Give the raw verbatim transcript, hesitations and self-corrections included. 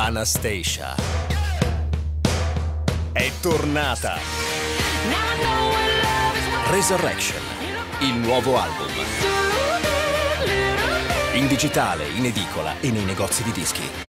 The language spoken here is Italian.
Anastacia è tornata. Resurrection, il nuovo album. In digitale, in edicola e nei negozi di dischi.